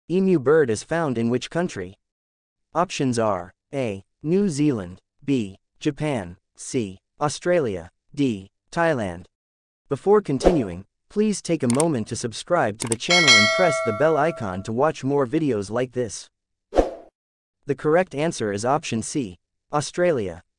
Emu bird is found in which country? Options are A. New Zealand, B. Japan, C. Australia, D. Thailand. Before continuing, please take a moment to subscribe to the channel and press the bell icon to watch more videos like this. The correct answer is option C. Australia.